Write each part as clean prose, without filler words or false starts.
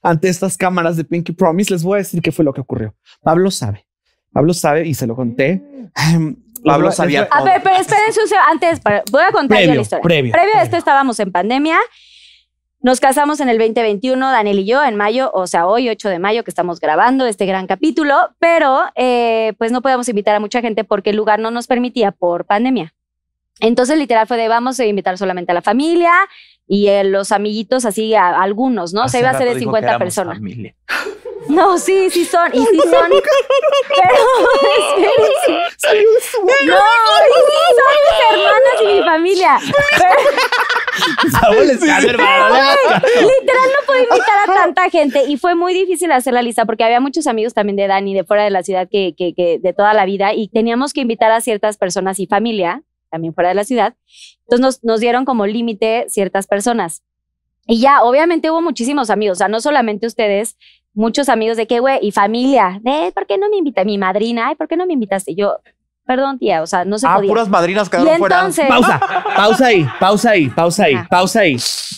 ante estas cámaras de Pinky Promise, les voy a decir qué fue lo que ocurrió. Pablo sabe y se lo conté. Pablo sabía todo. A ver, pero espérense antes, voy a contar yo la historia. Previo a esto estábamos en pandemia. Nos casamos en el 2021, Daniel y yo, en mayo, o sea, hoy, 8 de mayo, que estamos grabando este gran capítulo, pero pues no podíamos invitar a mucha gente porque el lugar no nos permitía por pandemia. Entonces, literal, fue de vamos a invitar solamente a la familia y los amiguitos, así, a algunos, ¿no? Se iba a hacer de 50 personas. Familia. No, sí son. Y sí son. Pero, espérense. No, sí son mis hermanas y mi familia. Literal no puedo invitar a tanta gente y fue muy difícil hacer la lista porque había muchos amigos también de Dani de fuera de la ciudad que de toda la vida y teníamos que invitar a ciertas personas y familia también fuera de la ciudad. Entonces nos dieron como límite ciertas personas y ya obviamente hubo muchísimos amigos, o sea, no solamente ustedes, muchos amigos de que güey y familia de ¿por qué no me invita mi madrina? Ay, ¿por qué no me invitaste? Yo perdón, tía, o sea, no se podía. Puras madrinas quedaron fuera. Entonces... Pausa ahí.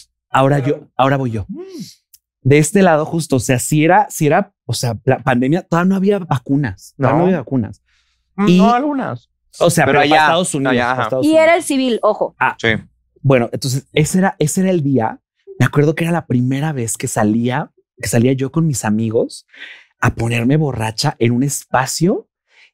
Ahora voy yo. De este lado justo, o sea, si era, o sea, la pandemia, todavía no había vacunas. No había vacunas. Y, no algunas. O sea, pero allá, para Estados Unidos. Y era el civil, ojo. Sí. Bueno, entonces ese era el día. Me acuerdo que era la primera vez que salía yo con mis amigos a ponerme borracha en un espacio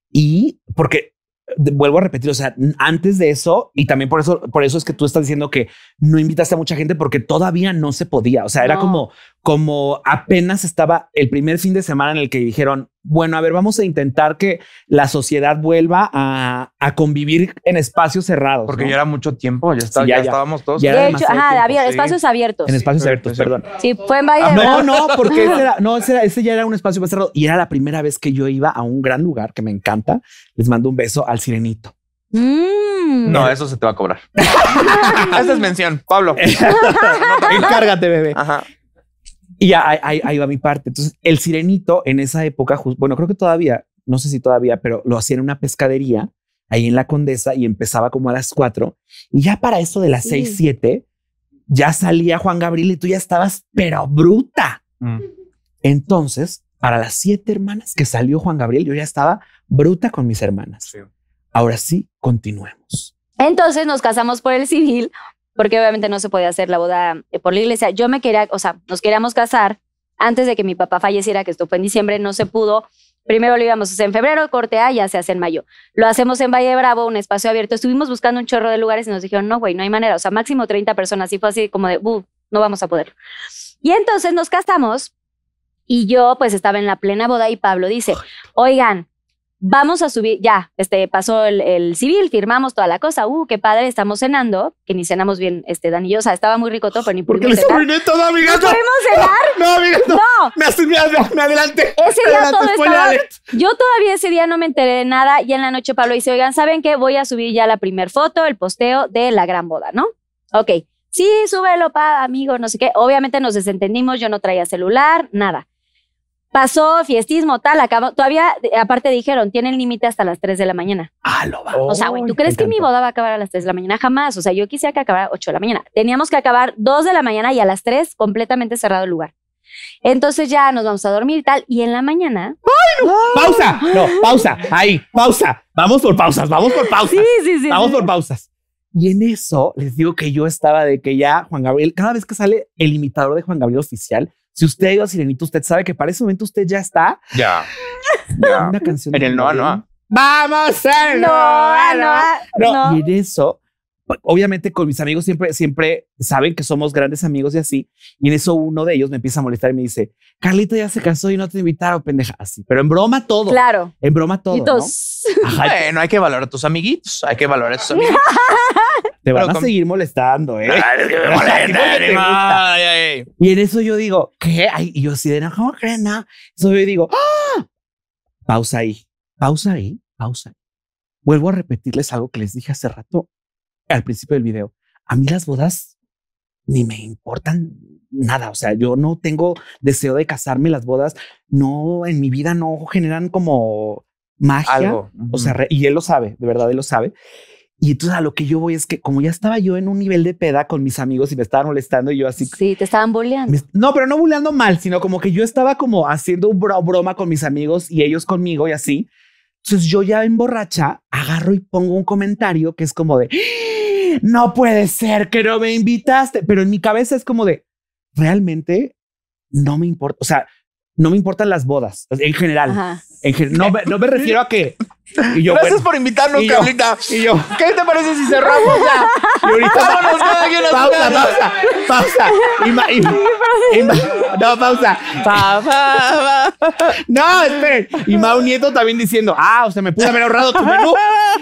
y porque vuelvo a repetir, o sea, antes de eso y también por eso es que tú estás diciendo que no invitaste a mucha gente porque todavía no se podía. O sea, era como apenas estaba el primer fin de semana en el que dijeron, bueno, a ver, vamos a intentar que la sociedad vuelva a convivir en espacios cerrados. Porque ¿no? ya era mucho tiempo, ya estábamos todos. De hecho, había espacios abiertos. En espacios abiertos, perdón. Sí, fue en Valle de Bravo. No, porque ese ya era un espacio más cerrado y era la primera vez que yo iba a un gran lugar que me encanta. Les mando un beso al Sirenito. No, eso se te va a cobrar. Esa es mención, Pablo. Encárgate, bebé. Ajá. Y ahí va mi parte. Entonces, el Sirenito en esa época, bueno, creo que todavía, no sé si todavía, pero lo hacía en una pescadería ahí en la Condesa y empezaba como a las 4. Y ya para eso de las 6, 7, ya salía Juan Gabriel y tú ya estabas, pero bruta. Entonces, para las 7 hermanas que salió Juan Gabriel, yo ya estaba bruta con mis hermanas. Sí. Ahora sí, continuemos. Entonces nos casamos por el civil, porque obviamente no se podía hacer la boda por la iglesia. Nos queríamos casar antes de que mi papá falleciera, que esto fue en diciembre, no se pudo. Primero lo íbamos a hacer en febrero, corte A, ya se hace en mayo. Lo hacemos en Valle de Bravo, un espacio abierto. Estuvimos buscando un chorro de lugares y nos dijeron, no, güey, no hay manera. O sea, máximo 30 personas. Y fue así como de, no vamos a poder. Y entonces nos casamos y yo pues estaba en la plena boda y Pablo dice, oigan, vamos a subir, ya, pasó el civil, firmamos toda la cosa, qué padre, estamos cenando, que ni cenamos bien, Dan y yo, o sea, estaba muy rico todo, pero ni pudimos cenar. ¿Por qué les arruiné todo, amigas? ¿No pudimos cenar? No, amigas, no. Me adelanté. Ese día todo estaba, yo todavía ese día no me enteré de nada, y en la noche Pablo dice, oigan, ¿saben qué? Voy a subir ya la primer foto, el posteo de la gran boda, ¿no? Ok, sí, súbelo, amigo, no sé qué, obviamente nos desentendimos, yo no traía celular, nada. Pasó fiestismo, tal, acabó. Todavía, aparte dijeron, tienen límite hasta las 3 de la mañana. Lo va. O sea, güey, ¿tú crees que mi boda va a acabar a las 3 de la mañana? Jamás. O sea, yo quisiera que acabara a 8 de la mañana. Teníamos que acabar 2 de la mañana y a las 3 completamente cerrado el lugar. Entonces ya nos vamos a dormir y tal. Y en la mañana... ¡Ay, no! ¡Pausa! No, pausa. Ahí, pausa. Vamos por pausas. Sí. Vamos por pausas. Y en eso les digo que yo estaba de que ya Juan Gabriel, cada vez que sale el imitador de Juan Gabriel oficial, si usted ha ido a Sirenito, usted sabe que para ese momento usted ya está. Ya. Una canción. En el Noa. Vamos a No. Y en eso, obviamente con mis amigos siempre saben que somos grandes amigos y así. Y en eso uno de ellos me empieza a molestar y me dice, Carlita ya se casó y no te invitaron, pendeja. Así, pero en broma todo. Claro. En broma todo, ¿no? Ajá. Bueno, hay que valorar a tus amiguitos. Te van a seguir molestando, ¿eh? Y en eso yo digo, ¿qué? Y yo así de, no, ¿cómo creen? No. Eso yo digo, ¡ah! Pausa ahí. Vuelvo a repetirles algo que les dije hace rato al principio del video. A mí las bodas ni me importan nada. O sea, yo no tengo deseo de casarme. Las bodas no, en mi vida no generan como magia. Algo. O sea, y él lo sabe, de verdad, él lo sabe. Y entonces a lo que yo voy es que como ya estaba yo en un nivel de peda con mis amigos y me estaban molestando y yo así. Sí, te estaban bulleando. No, pero no bulleando mal, sino como que yo estaba como haciendo un broma con mis amigos y ellos conmigo y así. Entonces yo ya en borracha agarro y pongo un comentario que es como de no puede ser que no me invitaste. Pero en mi cabeza es como de realmente no me importa. O sea, no me importan las bodas en general. Ajá. No me refiero a que. Y yo, gracias por invitarnos, Carlita. Y yo, ¿qué te parece si cerramos ya? Y ahorita pausa. No, pausa. No, esperen. Y Mau Nieto también diciendo, o sea, me pude haber ahorrado tu menú.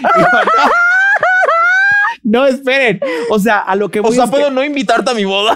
No, esperen. O sea, a lo que voy. O sea, ¿puedo no invitarte a mi boda?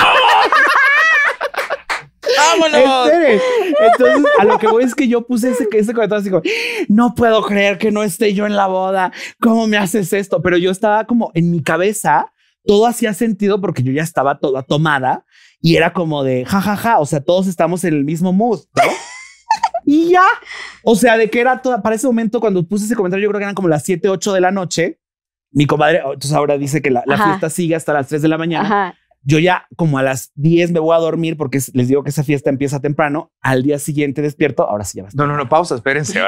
¡Vámonos! Espere. Entonces, a lo que voy es que yo puse ese comentario así como, no puedo creer que no esté yo en la boda. ¿Cómo me haces esto? Pero yo estaba como en mi cabeza, todo hacía sentido porque yo ya estaba toda tomada y era como de jajaja. O sea, todos estamos en el mismo mood, ¿no? Y ya, o sea, de que era toda para ese momento cuando puse ese comentario, yo creo que eran como las 7, 8 de la noche. Mi comadre, entonces ahora dice que la fiesta sigue hasta las 3 de la mañana. Ajá. Yo ya como a las 10 me voy a dormir porque les digo que esa fiesta empieza temprano. Al día siguiente despierto. Ahora sí ya basta. No, pausa, espérense.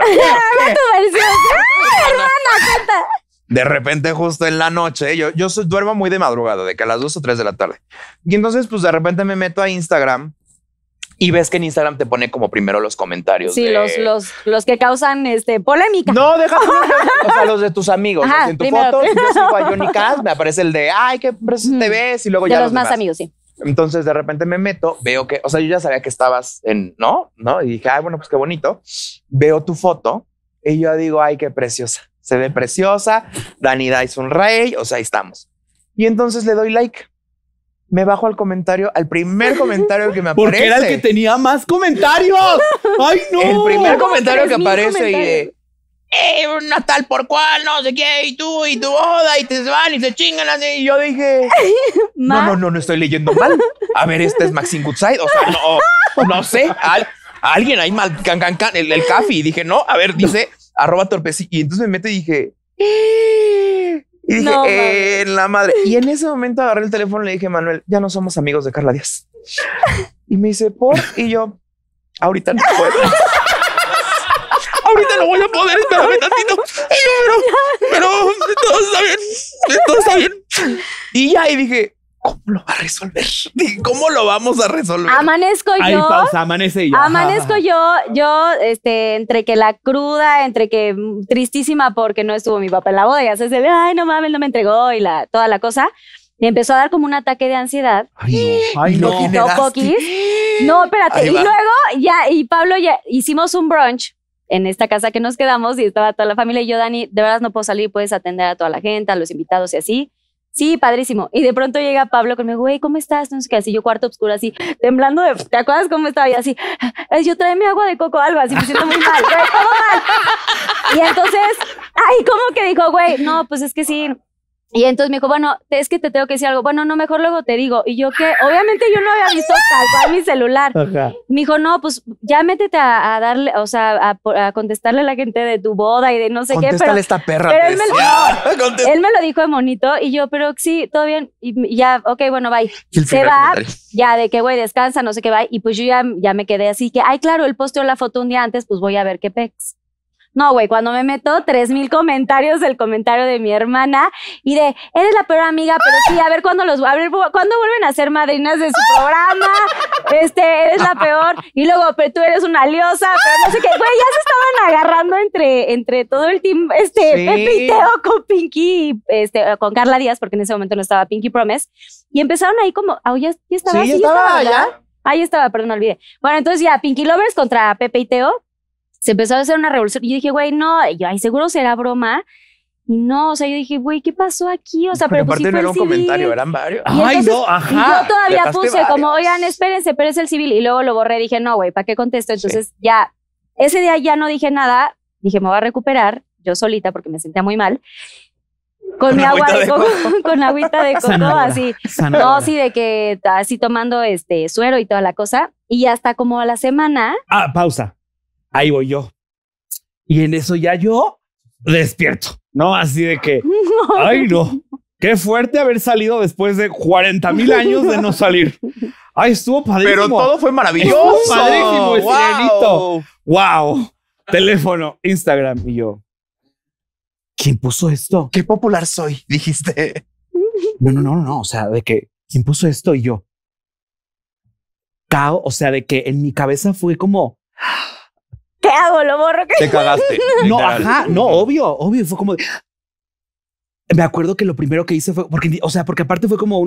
De repente, justo en la noche, yo duermo muy de madrugada, de que a las 2 o 3 de la tarde. Y entonces, pues de repente me meto a Instagram y ves que en Instagram te pone como primero los comentarios. Sí, los que causan polémica. No, déjame. O sea, los de tus amigos. Ajá, o sea, en tu foto, yo sigo a Johnny Cass, me aparece el de, ay, qué impreso te ves. Y luego de ya los más demás. amigos, sí. Entonces, de repente me meto, veo que, o sea, yo ya sabía que estabas ¿no? Y dije, ay, bueno, pues qué bonito. Veo tu foto y yo digo, ay, qué preciosa. Se ve preciosa. Danida es un rey. O sea, ahí estamos. Y entonces le doy like. Me bajo al primer comentario que me aparece. Porque era el que tenía más comentarios. ¡Ay, no! El primer comentario que 3,000 aparece y de una tal por cual, no sé qué, y tú y tu boda, y te van y se chingan así. Y yo dije, no estoy leyendo mal. A ver, este es Maxine Goodside. O sea, no sé. Alguien ahí mal, el Cafi. Y dije, no, a ver, dice @torpeci. Y entonces me meto y dije, y dije, en la madre. Y en ese momento agarré el teléfono y le dije, Manuel, ya no somos amigos de Carla Díaz. Y me dice, ¿por? Y yo, ahorita no puedo. Ahorita no voy a poder, espérame tantito. Y yo, pero todo está bien. Y ya, y dije, ¿cómo lo va a resolver? ¿Cómo lo vamos a resolver? Amanezco yo. Ahí pausa, amanece yo. Amanezco yo, entre que la cruda, entre que tristísima porque no estuvo mi papá en la boda, ya se ve, ay, no mames, no me entregó y toda la cosa. Me empezó a dar como un ataque de ansiedad. Ay, no. No, espérate. Y luego y Pablo ya hicimos un brunch en esta casa que nos quedamos y estaba toda la familia y yo, Dani, de verdad no puedo salir, puedes atender a toda la gente, a los invitados y así. Sí, padrísimo. Y de pronto llega Pablo conmigo, güey, ¿cómo estás? No sé qué, así yo cuarto oscuro, así, temblando de, ¿te acuerdas cómo estaba? Y así, yo tráeme agua de coco, algo así, me siento muy mal, güey, todo mal. Y entonces, como que dijo, güey, no, pues es que sí. Y entonces me dijo, bueno, es que te tengo que decir algo. Bueno, no, mejor luego te digo. Y yo que, obviamente yo no había visto tal cual mi celular. Ajá. Me dijo, no, pues ya métete a darle, o sea, a contestarle a la gente de tu boda y de no sé qué. Pero esta perra. Pero él me lo dijo de monito y yo, pero sí, todo bien. Y ya, ok, bueno, bye. Se va, ya de que, güey, descansa, no sé qué, bye. Y pues yo ya me quedé así que, ay, claro, él posteó la foto un día antes, pues voy a ver qué pex. No, güey, cuando me meto, 3,000 comentarios del comentario de mi hermana y de, eres la peor amiga, pero sí, a ver cuándo vuelven a ser madrinas de su programa, eres la peor, y luego, pero tú eres una liosa, pero no sé qué, güey, ya se estaban agarrando entre todo el team, Pepe y Teo con Pinky, con Carla Díaz, porque en ese momento no estaba Pinky Promise, y empezaron ahí como, ya estaba, sí, estaba ya. Ahí estaba, perdón, olvidé. Bueno, entonces ya, Pinky Lovers contra Pepe y Teo. Se empezó a hacer una revolución y yo dije, güey, no, ay, seguro será broma. Y no, o sea, yo dije, güey, ¿qué pasó aquí? O sea, pero pues aparte sí no era un civil. Comentario, eran varios. Ay, no, ajá. Y yo todavía puse varios. como, oigan, espérense, pero es el civil. Y luego lo borré, dije, no, güey, ¿para qué contesto? Entonces ya, ese día ya no dije nada. Dije, me voy a recuperar yo solita porque me sentía muy mal. Con mi agua de coco, con agüita de coco, Sanadora. así. Sanadora. No, sí, de que así tomando suero y toda la cosa. Y hasta como a la semana. Pausa. Ahí voy yo. Y en eso ya yo despierto. No, así de que, ay, no. Qué fuerte haber salido después de 40,000 años de no salir. Ay, estuvo padrísimo. Pero todo fue maravilloso. Estuvo padrísimo el sirenito. Wow. Teléfono, Instagram. Y yo, ¿quién puso esto? Qué popular soy, dijiste. No. O sea, de que, ¿quién puso esto? Y yo, o sea, de que en mi cabeza fue como, ¿qué hago? ¿Lo borro? Te cagaste. no, literal. ajá, no, obvio. Fue como, me acuerdo que lo primero que hice fue, porque aparte fue como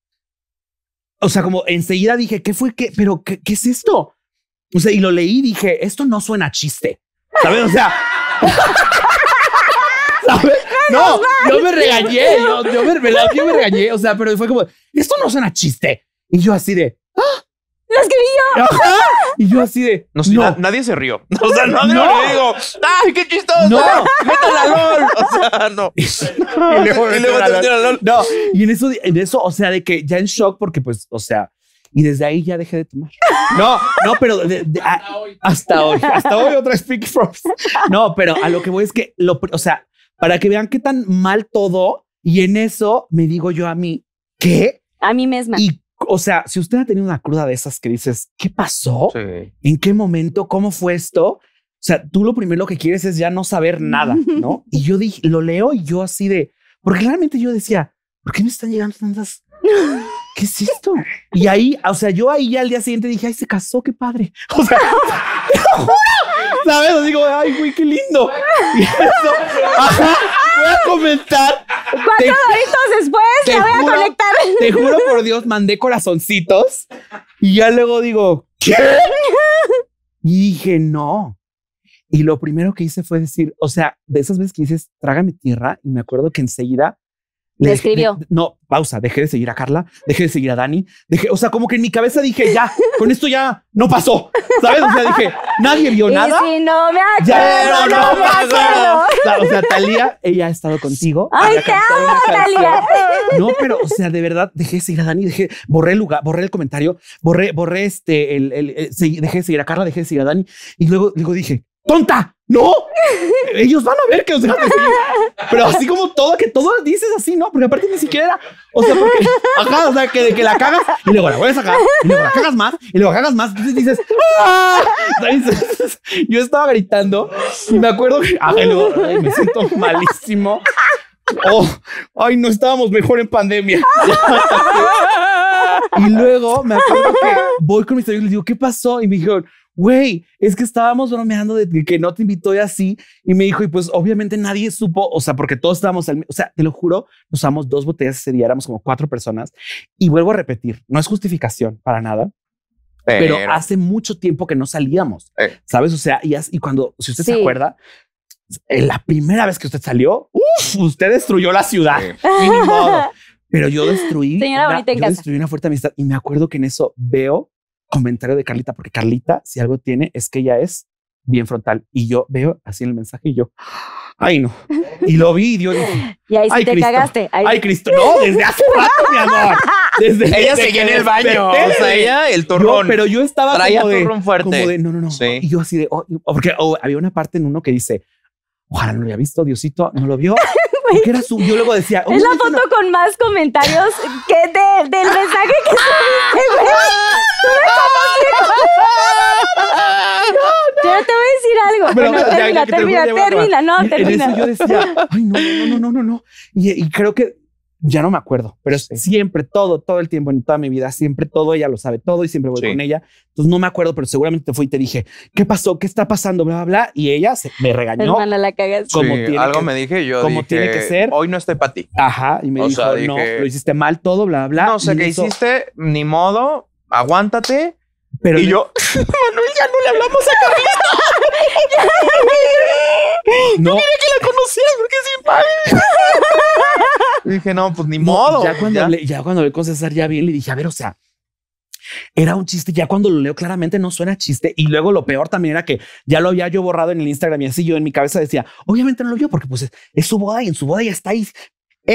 como enseguida dije, ¿qué fue? ¿Pero qué es esto? O sea, y lo leí y dije, esto no suena a chiste. ¿Sabes? O sea, ¿sabes? No, yo me regañé, yo me regañé, o sea, pero fue como, esto no suena a chiste. Y yo así de, ¡lo escribí yo! ¡ajá! Y yo así de, nadie se rió. O sea, no digo, ¡ay, qué chistoso! No. ¡Métala LOL! O sea, no. Y luego te metieron a LOL. No, y en eso, o sea, de que ya en shock, porque pues, o sea, y desde ahí ya dejé de tomar. No, pero hasta hoy otra Speak Frogs. No, pero a lo que voy es que, o sea, para que vean qué tan mal todo, y en eso me digo yo a mí, ¿qué? A mí misma. Y, o sea, si usted ha tenido una cruda de esas que dices, ¿qué pasó? Sí. ¿En qué momento? ¿Cómo fue esto? O sea, tú lo primero que quieres es ya no saber nada, ¿no? Y yo dije, lo leo y yo así de, porque realmente yo decía, ¿por qué me están llegando tantas? ¿Qué es esto? Y ahí, o sea, yo ahí ya al día siguiente dije, ay, se casó, qué padre. O sea, te lo juro, ¿sabes? Digo, ay, güey, qué lindo. Y eso, ajá, voy a comentar. 4 horitos después la voy a conectar. Te juro por Dios, mandé corazoncitos y ya luego digo, ¿qué? Y dije, no. Y lo primero que hice fue decir, o sea, de esas veces que dices, trágame tierra, y me acuerdo que enseguida le escribió. No, pausa, dejé de seguir a Carla, dejé de seguir a Dani, o sea, como que en mi cabeza dije, ya, con esto ya no pasó, ¿sabes? O sea, dije, nadie vio nada. Y si no me acuerdo, Ya, no me acuerdo. O sea, Talía, ella ha estado contigo. Ay, te amo, Talía. No, pero, o sea, de verdad, dejé de seguir a Dani, borré el comentario, borré dejé de seguir a Carla, dejé de seguir a Dani, y luego dije, ¡tonta! ¡No! Ellos van a ver que los dejas de seguir. Pero así como todo dices así, ¿no? Porque aparte ni siquiera era, o sea, porque, ajá, o sea, que de que la cagas y luego la vuelves a sacar y luego la cagas más y luego cagas más. Entonces dices, ¡ah! Entonces, yo estaba gritando y me acuerdo que, me siento malísimo. Ay, no estábamos mejor en pandemia. Y luego me acuerdo que voy con mis amigos y les digo, ¿qué pasó? Y me dijeron, güey, es que estábamos bromeando de que no te invitó y así. Y me dijo, y pues obviamente nadie supo, o sea, porque todos estábamos, o sea, te lo juro, nos usamos 2 botellas ese día, éramos como 4 personas. Y vuelvo a repetir, no es justificación para nada, pero hace mucho tiempo que no salíamos, ¿sabes? O sea, y cuando, si usted se acuerda, la primera vez que usted salió, usted destruyó la ciudad. Y ni modo. Pero yo destruí una fuerte amistad. Y me acuerdo que en eso veo comentario de Carlita, porque Carlita, si algo tiene, es que ella es bien frontal. Y yo veo así en el mensaje y yo, ay, no. Y lo vi y yo dije, y ahí sí te cagaste. Ay, Cristo. No, desde hace rato, mi amor. Ella seguía en el baño. O sea, ella, el turrón. Pero yo estaba traía turrón fuerte. Como de, no. Sí. Y yo así de, porque había una parte en uno que dice, ojalá no lo había visto, Diosito, no lo vio. Porque era yo luego decía, es la foto con más comentarios que del mensaje que subiste, güey. Yo te voy a decir algo. Pero, bueno, termina. En eso yo decía, ay, no. Y creo que ya no me acuerdo, pero siempre, todo el tiempo, en toda mi vida, siempre todo, ella lo sabe todo y siempre voy con ella. Entonces no me acuerdo, pero seguramente te fui y te dije, ¿qué pasó? ¿Qué está pasando? Bla, bla, bla. Y ella me regañó. Hermana, la cagas. Como algo me dije, yo como dije, tiene que ser. Hoy no estoy para ti. Ajá. Y me dijo, no, lo hiciste mal todo, bla, bla. No sé qué hiciste, ni modo, aguántate. Pero y yo, Manuel, ya no le hablamos a Carlita. No. Yo quería que la conocieras porque es bien padre. Y dije, no, pues ni modo. Ya cuando hablé con César ya bien, le dije, a ver, o sea, era un chiste. Ya cuando lo leo claramente no suena chiste. Y luego lo peor también era que ya lo había yo borrado en el Instagram y así yo en mi cabeza decía, obviamente no lo vio porque pues es su boda y en su boda ya está ahí.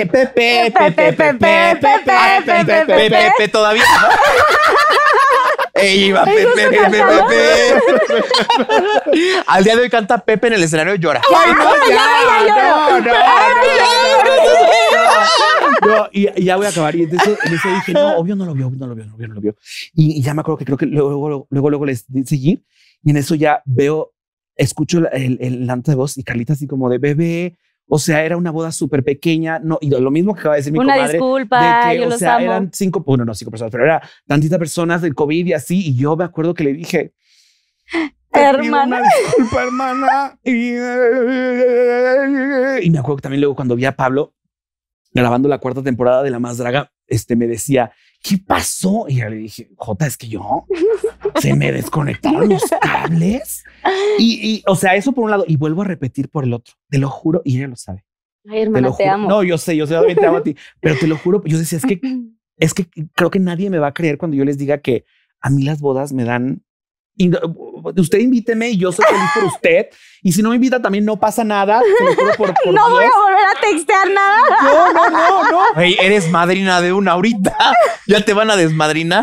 Pepe todavía. Iba Pepe. Al día de hoy canta Pepe en el escenario y llora. Ay, no, y ya voy a acabar. Y entonces en eso dije, no, obvio no lo vio. Y ya me acuerdo que creo que luego les di seguir. Y en eso ya escucho la nota de voz y Carlita así como de bebé. O sea, era una boda súper pequeña. No, y lo mismo que acaba de decir mi comadre. Una disculpa, yo los amo. Eran 5 personas, pero era tantitas personas del COVID y así. Y yo me acuerdo que le dije, hermana, disculpa, hermana. Y me acuerdo que también luego cuando vi a Pablo grabando la 4ª temporada de La Más Draga, me decía, ¿qué pasó? Y yo le dije, Jota, es que se me desconectaron los cables. Y o sea, eso por un lado, y vuelvo a repetir por el otro. Te lo juro, y ella lo sabe. Ay, hermana, te amo. No, yo sé, también te amo a ti, pero te lo juro, yo decía, es que creo que nadie me va a creer cuando yo les diga que a mí las bodas me dan. Usted invíteme y yo soy feliz por usted. Y si no me invita también no pasa nada. Te lo juro por no Dios. Voy a volver a textear nada. No. Hey, eres madrina de una ahorita. ¿Ya te van a desmadrinar?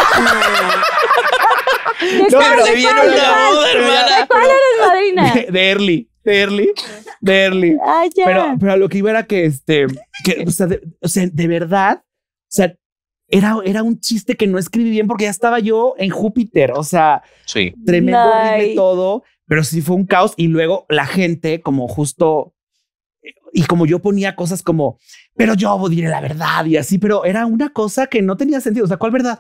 No, pero se viene una boda, hermana. ¿De cuál eres madrina? De Early. Ay, ya. Pero a lo que iba era que o sea, de verdad, o sea, era un chiste que no escribí bien porque ya estaba yo en Júpiter. O sea, sí, tremendo, horrible todo, pero sí fue un caos. Y luego la gente, como justo, y como yo ponía cosas como, pero yo diré la verdad y así, pero era una cosa que no tenía sentido. O sea, ¿cuál verdad?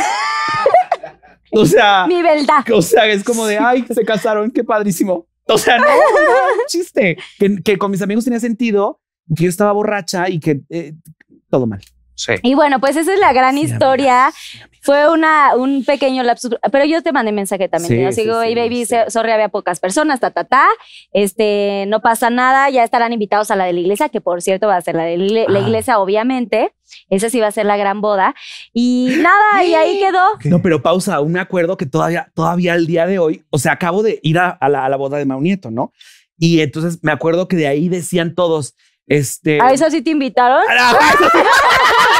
O sea, mi verdad. O sea, es como de, ay, se casaron, qué padrísimo. O sea, no, un chiste que con mis amigos tenía sentido, que yo estaba borracha y que todo mal. Sí. Y bueno, pues esa es la gran historia. Amiga. Fue un pequeño lapsus, pero yo te mandé mensaje también. Sí, digo, hey, baby, sorry, había pocas personas, no pasa nada, ya estarán invitados a la de la iglesia, que por cierto va a ser la de la iglesia, obviamente. Esa sí va a ser la gran boda. Y nada, y ahí quedó. No, pero pausa, aún me acuerdo que todavía al día de hoy, o sea, acabo de ir a la boda de Mau Nieto, ¿no? Y entonces me acuerdo que de ahí decían todos, ¿A eso sí te invitaron?